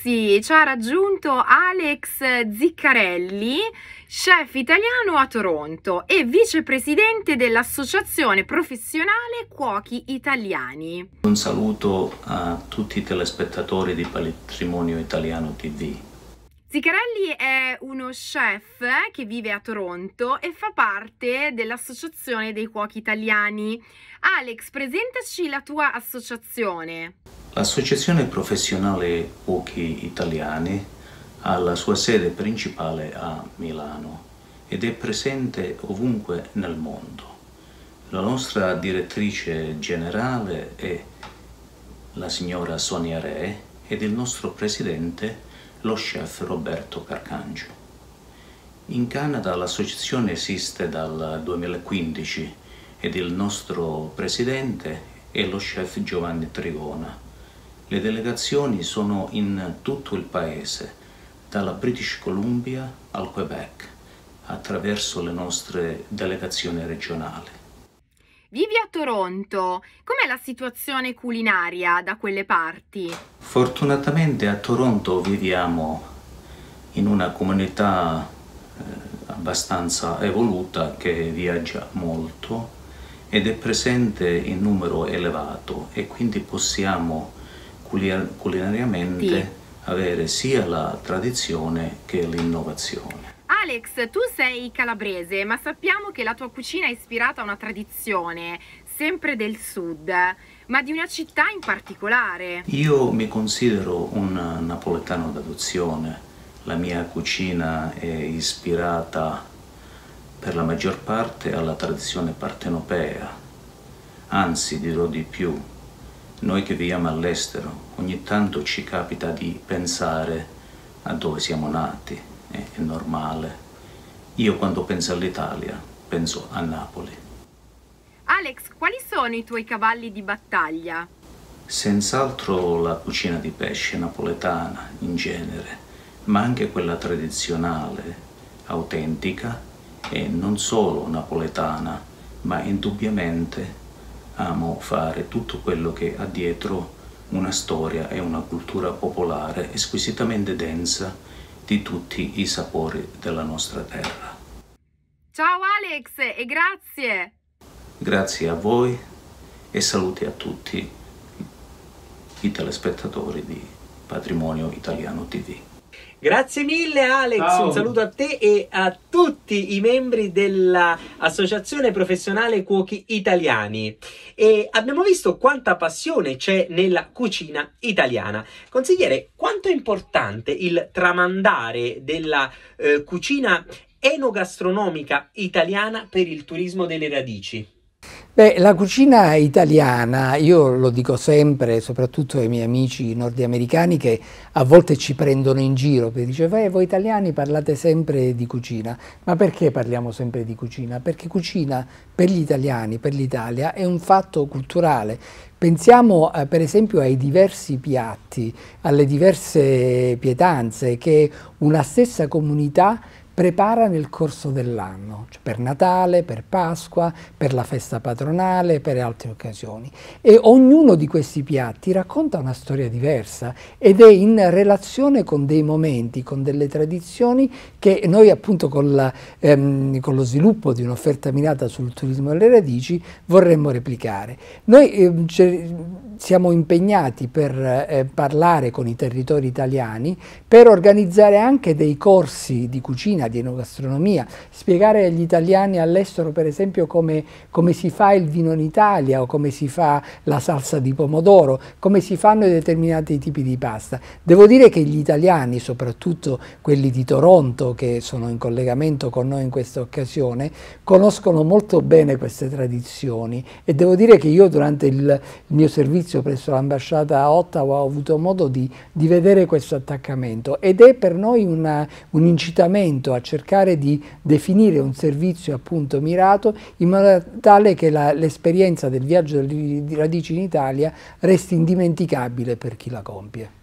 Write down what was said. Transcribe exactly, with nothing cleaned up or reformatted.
ragazzi, ci ha raggiunto Alex Ziccarelli, chef italiano a Toronto e vicepresidente dell'Associazione Professionale Cuochi Italiani. Un saluto a tutti i telespettatori di Patrimonio Italiano ti vu. Ziccarelli è uno chef che vive a Toronto e fa parte dell'Associazione dei Cuochi Italiani. Alex, presentaci la tua associazione. L'Associazione Professionale Cuochi Italiani ha la sua sede principale a Milano ed è presente ovunque nel mondo. La nostra direttrice generale è la signora Sonia Re ed il nostro presidente lo chef Roberto Carcangio. In Canada l'associazione esiste dal duemilaquindici ed il nostro presidente è lo chef Giovanni Trigona. Le delegazioni sono in tutto il paese, dalla British Columbia al Quebec, attraverso le nostre delegazioni regionali. Vivi a Toronto, com'è la situazione culinaria da quelle parti? Fortunatamente a Toronto viviamo in una comunità eh, abbastanza evoluta che viaggia molto ed è presente in numero elevato e quindi possiamo culinariamente sì. avere sia la tradizione che l'innovazione. Alex, tu sei calabrese, ma sappiamo che la tua cucina è ispirata a una tradizione, sempre del sud, ma di una città in particolare. Io mi considero un napoletano d'adozione. La mia cucina è ispirata per la maggior parte alla tradizione partenopea. Anzi, dirò di più, noi che viviamo all'estero, ogni tanto ci capita di pensare a dove siamo nati. È normale. Io quando penso all'Italia penso a Napoli. Alex, quali sono i tuoi cavalli di battaglia? Senz'altro la cucina di pesce napoletana in genere, ma anche quella tradizionale, autentica e non solo napoletana, ma indubbiamente amo fare tutto quello che ha dietro una storia e una cultura popolare squisitamente densa di tutti i sapori della nostra terra. Ciao Alex e grazie! Grazie a voi e saluti a tutti i telespettatori di Patrimonio Italiano ti vu. Grazie mille Alex, Ciao. Un saluto a te e a tutti i membri dell'Associazione Professionale Cuochi Italiani. E abbiamo visto quanta passione c'è nella cucina italiana. Consigliere, quanto è importante il tramandare della eh, cucina enogastronomica italiana per il turismo delle radici? Beh, la cucina italiana, io lo dico sempre, soprattutto ai miei amici nordamericani che a volte ci prendono in giro, perché dice, voi italiani parlate sempre di cucina, ma perché parliamo sempre di cucina? Perché cucina per gli italiani, per l'Italia, è un fatto culturale. Pensiamo eh, per esempio ai diversi piatti, alle diverse pietanze che una stessa comunità prepara nel corso dell'anno, cioè per Natale, per Pasqua, per la festa patronale, per altre occasioni. E ognuno di questi piatti racconta una storia diversa ed è in relazione con dei momenti, con delle tradizioni che noi appunto con, la, ehm, con lo sviluppo di un'offerta mirata sul turismo delle radici vorremmo replicare. Noi eh, siamo impegnati per eh, parlare con i territori italiani, per organizzare anche dei corsi di cucina, di enogastronomia, spiegare agli italiani all'estero per esempio come, come si fa il vino in Italia o come si fa la salsa di pomodoro, come si fanno determinati tipi di pasta. Devo dire che gli italiani, soprattutto quelli di Toronto che sono in collegamento con noi in questa occasione, conoscono molto bene queste tradizioni e devo dire che io durante il, il mio servizio presso l'ambasciata a Ottawa ho avuto modo di, di vedere questo attaccamento ed è per noi una, un incitamento a cercare di definire un servizio appunto mirato in modo tale che l'esperienza del viaggio di radici in Italia resti indimenticabile per chi la compie.